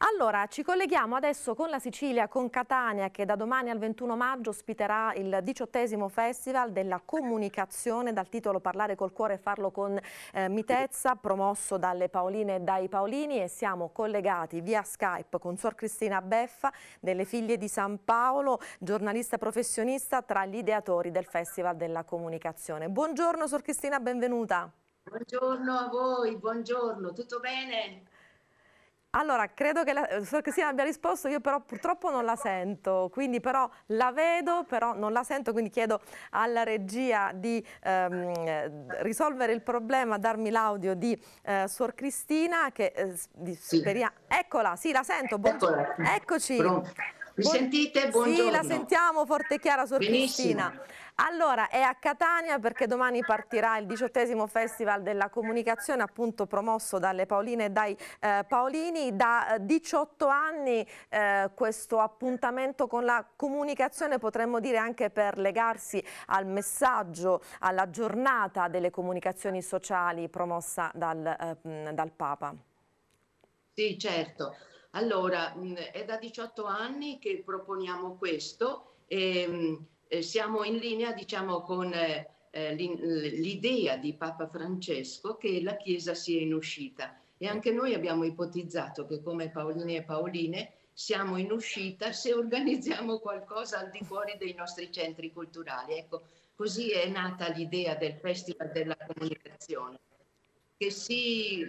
Allora, ci colleghiamo adesso con la Sicilia, con Catania, che da domani al 21 maggio ospiterà il 18° Festival della Comunicazione, dal titolo Parlare col cuore e farlo con mitezza, promosso dalle Paoline e dai Paolini, e siamo collegati via Skype con Suor Cristina Beffa, delle Figlie di San Paolo, giornalista professionista, tra gli ideatori del Festival della Comunicazione. Buongiorno Suor Cristina, benvenuta. Buongiorno a voi, buongiorno, tutto bene? Allora, credo che la Suor Cristina abbia risposto, io però purtroppo non la sento, quindi però la vedo, però non la sento, quindi chiedo alla regia di risolvere il problema, darmi l'audio di Suor Cristina, che Sì, speriamo... Eccola, sì, la sento, eccola, eccoci. pronto. Mi sentite? Sì, la Buongiorno. sentiamo forte e chiara, Suor Benissimo. Cristina. Allora, è a Catania perché domani partirà il 18° Festival della Comunicazione, appunto promosso dalle Paoline e dai Paolini. Da 18 anni questo appuntamento con la comunicazione, potremmo dire anche per legarsi al messaggio, alla giornata delle comunicazioni sociali promossa dal Papa. Sì, certo. Allora, è da 18 anni che proponiamo questo e siamo in linea, diciamo, con l'idea di Papa Francesco che la Chiesa sia in uscita. E anche noi abbiamo ipotizzato che come Paolini e Paoline siamo in uscita se organizziamo qualcosa al di fuori dei nostri centri culturali. Ecco, così è nata l'idea del Festival della Comunicazione, che si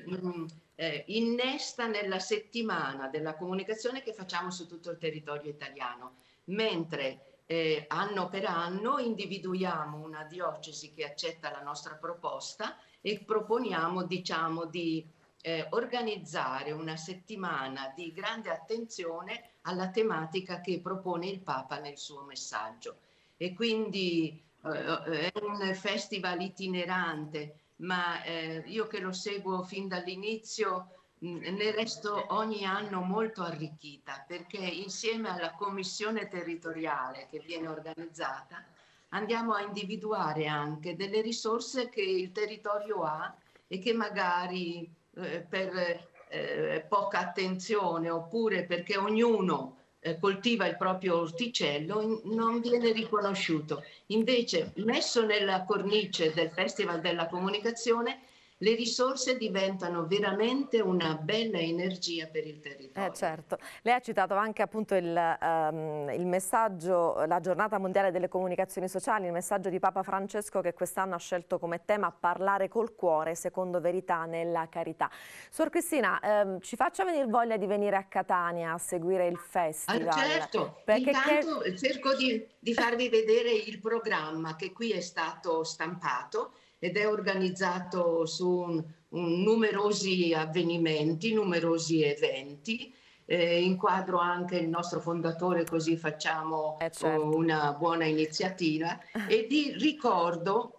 innesta nella settimana della comunicazione che facciamo su tutto il territorio italiano, mentre anno per anno individuiamo una diocesi che accetta la nostra proposta e proponiamo, diciamo, di organizzare una settimana di grande attenzione alla tematica che propone il Papa nel suo messaggio. E quindi è un festival itinerante, ma io che lo seguo fin dall'inizio ne resto ogni anno molto arricchita, perché insieme alla commissione territoriale che viene organizzata andiamo a individuare anche delle risorse che il territorio ha e che magari per poca attenzione oppure perché ognuno coltiva il proprio orticello non viene riconosciuto. Invece, messo nella cornice del Festival della Comunicazione, le risorse diventano veramente una bella energia per il territorio. Certo, lei ha citato anche appunto il messaggio, la giornata mondiale delle comunicazioni sociali, il messaggio di Papa Francesco che quest'anno ha scelto come tema parlare col cuore secondo verità nella carità. Suor Cristina, ci faccia venire voglia di venire a Catania a seguire il festival, Certo, perché intanto cerco di farvi vedere il programma che qui è stato stampato ed è organizzato su numerosi avvenimenti, numerosi eventi. Inquadro anche il nostro fondatore, così facciamo certo. una buona iniziativa, e di ricordo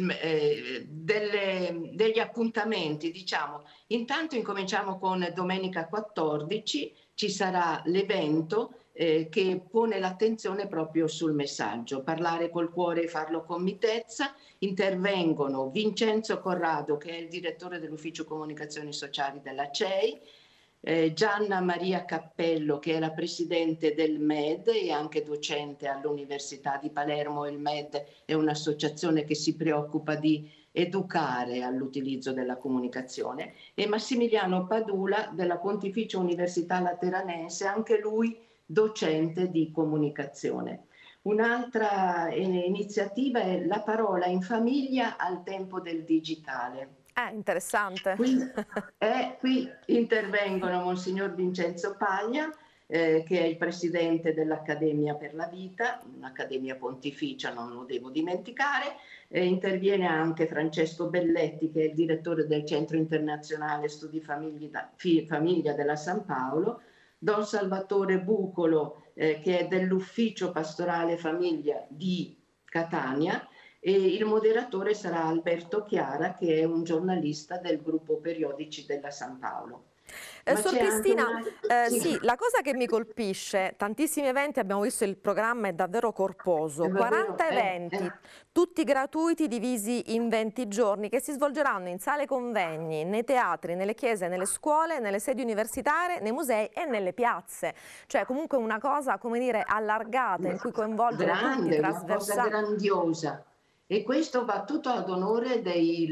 degli appuntamenti, diciamo. Intanto incominciamo con domenica 14, ci sarà l'evento che pone l'attenzione proprio sul messaggio, parlare col cuore e farlo con mitezza. Intervengono Vincenzo Corrado, che è il direttore dell'Ufficio Comunicazioni Sociali della CEI, Gianna Maria Cappello, che è la presidente del MED e anche docente all'Università di Palermo. Il MED è un'associazione che si preoccupa di educare all'utilizzo della comunicazione, e Massimiliano Padula della Pontificia Università Lateranense, anche lui docente di comunicazione. Un'altra iniziativa è La parola in famiglia al tempo del digitale. Interessante. Qui intervengono Monsignor Vincenzo Paglia, che è il presidente dell'Accademia per la Vita, un'accademia pontificia, non lo devo dimenticare. Interviene anche Francesco Belletti, che è il direttore del Centro Internazionale Studi Famiglia della San Paolo, Don Salvatore Bucolo, che è dell'Ufficio Pastorale Famiglia di Catania, e il moderatore sarà Alberto Chiara, che è un giornalista del gruppo Periodici della San Paolo. Ma Suor c'è anche Cristina, sì, sì, la cosa che mi colpisce, tantissimi eventi, abbiamo visto il programma è davvero corposo, va vero, 40 eventi, tutti gratuiti, divisi in 20 giorni, che si svolgeranno in sale convegni, nei teatri, nelle chiese, nelle scuole, nelle sedi universitarie, nei musei e nelle piazze. Cioè comunque una cosa, come dire, allargata, in cui coinvolgere tutti, grande, una cosa trasversale. grandiosa. E questo va tutto ad onore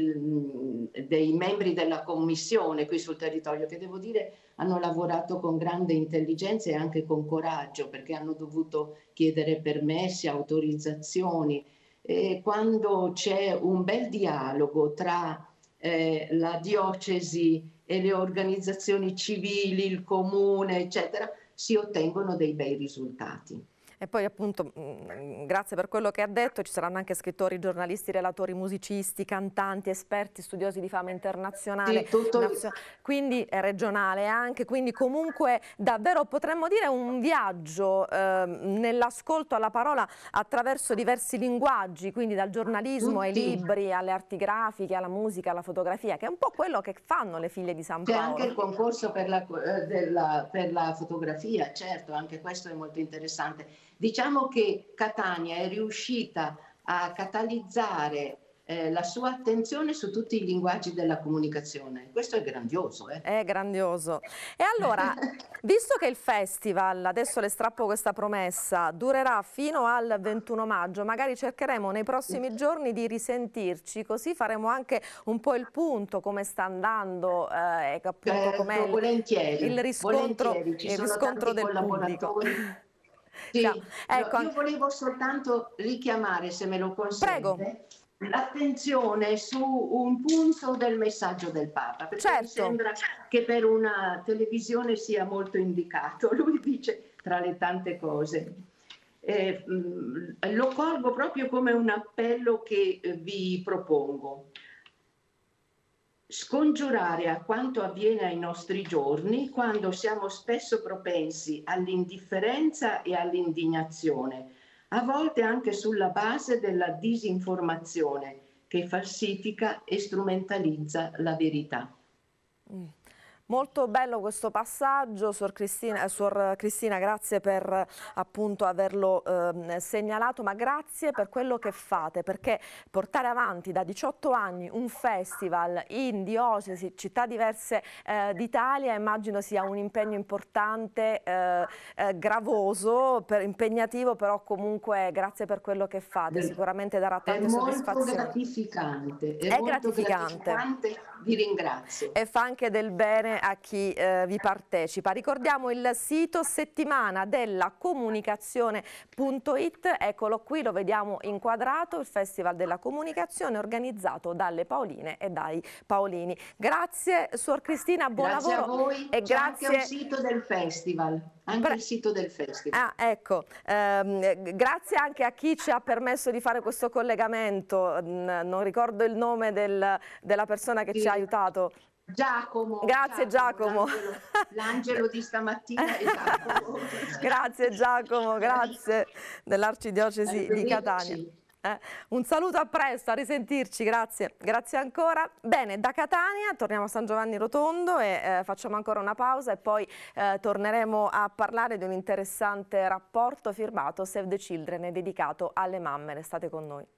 dei membri della commissione qui sul territorio, che devo dire hanno lavorato con grande intelligenza e anche con coraggio, perché hanno dovuto chiedere permessi, autorizzazioni. E quando c'è un bel dialogo tra la diocesi e le organizzazioni civili, il comune, eccetera, si ottengono dei bei risultati. E poi appunto, grazie per quello che ha detto, ci saranno anche scrittori, giornalisti, relatori, musicisti, cantanti, esperti, studiosi di fama internazionale, Sì, tutto quindi regionale anche, quindi comunque davvero potremmo dire un viaggio nell'ascolto alla parola attraverso diversi linguaggi, quindi dal giornalismo ai libri, alle arti grafiche, alla musica, alla fotografia, che è un po' quello che fanno le figlie di San Paolo. C'è anche il concorso per la fotografia, certo, anche questo è molto interessante. Diciamo che Catania è riuscita a catalizzare la sua attenzione su tutti i linguaggi della comunicazione. Questo è grandioso. È grandioso. E allora, visto che il festival, adesso le strappo questa promessa, durerà fino al 21 maggio, magari cercheremo nei prossimi giorni di risentirci, così faremo anche un po' il punto, come sta andando, appunto com'è il riscontro, del pubblico. Sì, ecco, io volevo soltanto richiamare, se me lo consente, l'attenzione su un punto del messaggio del Papa, perché mi sembra che per una televisione sia molto indicato. Lui dice, tra le tante cose, lo colgo proprio come un appello che vi propongo. Scongiurare a quanto avviene ai nostri giorni quando siamo spesso propensi all'indifferenza e all'indignazione, a volte anche sulla base della disinformazione che falsifica e strumentalizza la verità. Molto bello questo passaggio, Suor Cristina, grazie per appunto averlo segnalato, ma grazie per quello che fate, perché portare avanti da 18 anni un festival in diocesi, città diverse d'Italia, immagino sia un impegno importante, gravoso, impegnativo, però comunque grazie per quello che fate, sicuramente darà tante soddisfazioni. È molto gratificante, vi ringrazio. E fa anche del bene a chi vi partecipa. Ricordiamo il sito settimanadellacomunicazione.it, eccolo qui, lo vediamo inquadrato, il Festival della Comunicazione organizzato dalle Paoline e dai Paolini. Grazie Suor Cristina, buon lavoro. Grazie a voi, e grazie. Anche il sito del festival. Anche il sito del festival. Ah, ecco, grazie anche a chi ci ha permesso di fare questo collegamento, non ricordo il nome della persona che ci ha aiutato. Giacomo. Grazie Giacomo. L'angelo di stamattina è Giacomo. Grazie Giacomo, grazie dell'Arcidiocesi di Catania. Un saluto, a presto, a risentirci, grazie. Grazie ancora. Bene, da Catania torniamo a San Giovanni Rotondo e facciamo ancora una pausa e poi torneremo a parlare di un interessante rapporto firmato Save the Children e dedicato alle mamme. Restate con noi.